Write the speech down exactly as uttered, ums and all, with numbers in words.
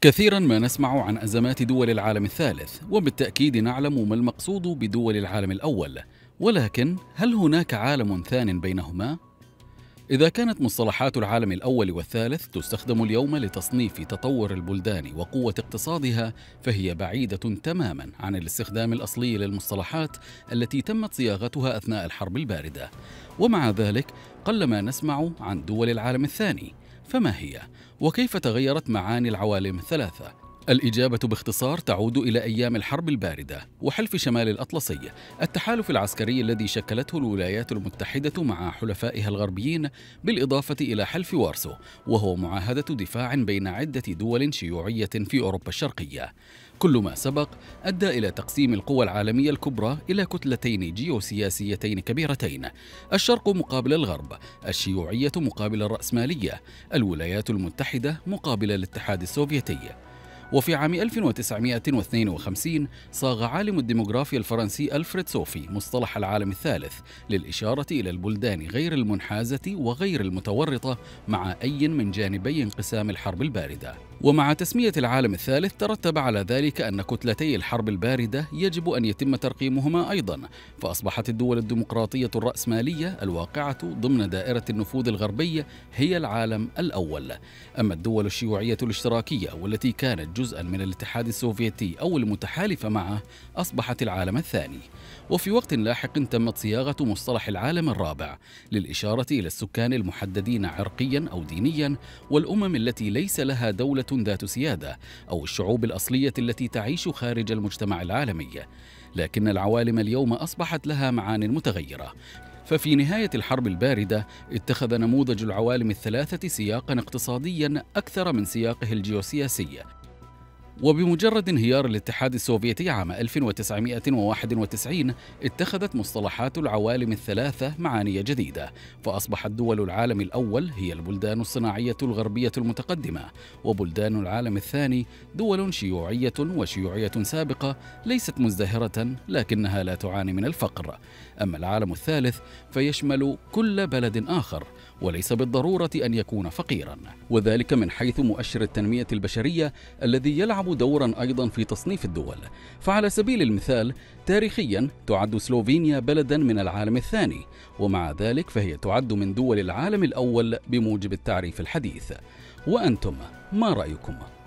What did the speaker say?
كثيرا ما نسمع عن أزمات دول العالم الثالث، وبالتأكيد نعلم ما المقصود بدول العالم الأول، ولكن هل هناك عالم ثان بينهما؟ إذا كانت مصطلحات العالم الأول والثالث تستخدم اليوم لتصنيف تطور البلدان وقوة اقتصادها، فهي بعيدة تماما عن الاستخدام الأصلي للمصطلحات التي تمت صياغتها أثناء الحرب الباردة. ومع ذلك قلما نسمع عن دول العالم الثاني، فما هي؟ وكيف تغيرت معاني العوالم الثلاثة؟ الإجابة باختصار تعود إلى أيام الحرب الباردة وحلف شمال الأطلسي، التحالف العسكري الذي شكلته الولايات المتحدة مع حلفائها الغربيين، بالإضافة إلى حلف وارسو، وهو معاهدة دفاع بين عدة دول شيوعية في أوروبا الشرقية. كل ما سبق أدى إلى تقسيم القوى العالمية الكبرى إلى كتلتين جيوسياسيتين كبيرتين: الشرق مقابل الغرب، الشيوعية مقابل الرأسمالية، الولايات المتحدة مقابل الاتحاد السوفيتي. وفي عام ألف وتسعمائة واثنين وخمسين صاغ عالم الديموغرافيا الفرنسي ألفريد صوفي مصطلح العالم الثالث للإشارة إلى البلدان غير المنحازة وغير المتورطة مع أي من جانبي انقسام الحرب الباردة. ومع تسمية العالم الثالث ترتب على ذلك أن كتلتي الحرب الباردة يجب أن يتم ترقيمهما أيضا، فأصبحت الدول الديمقراطية الرأسمالية الواقعة ضمن دائرة النفوذ الغربي هي العالم الأول، أما الدول الشيوعية الاشتراكية والتي كانت جزءا من الاتحاد السوفيتي أو المتحالفة معه أصبحت العالم الثاني. وفي وقت لاحق تمت صياغة مصطلح العالم الرابع للإشارة إلى السكان المحددين عرقيا أو دينيا، والأمم التي ليس لها دولة ذات سيادة، أو الشعوب الأصلية التي تعيش خارج المجتمع العالمي. لكن العوالم اليوم أصبحت لها معان متغيرة، ففي نهاية الحرب الباردة اتخذ نموذج العوالم الثلاثة سياقا اقتصاديا أكثر من سياقه الجيوسياسي. وبمجرد انهيار الاتحاد السوفيتي عام ألف وتسعمائة وواحد وتسعين اتخذت مصطلحات العوالم الثلاثة معاني جديدة، فأصبحت دول العالم الأول هي البلدان الصناعية الغربية المتقدمة، وبلدان العالم الثاني دول شيوعية وشيوعية سابقة ليست مزدهرة لكنها لا تعاني من الفقر. أما العالم الثالث فيشمل كل بلد آخر وليس بالضرورة أن يكون فقيرا، وذلك من حيث مؤشر التنمية البشرية الذي يلعب دورا أيضا في تصنيف الدول. فعلى سبيل المثال تاريخيا تعد سلوفينيا بلدا من العالم الثاني، ومع ذلك فهي تعد من دول العالم الأول بموجب التعريف الحديث. وأنتم ما رأيكم؟